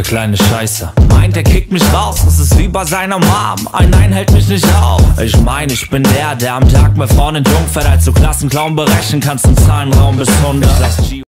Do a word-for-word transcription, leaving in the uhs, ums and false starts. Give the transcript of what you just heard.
der kleine Scheiße meint, er kickt mich raus, das ist wie bei seiner Mom. Ein Nein hält mich nicht auf. Ich meine, ich bin der, der am Tag mehr vorne jung fährt, als du Klassenclown berechnen kannst im Zahlenraum bis hundert.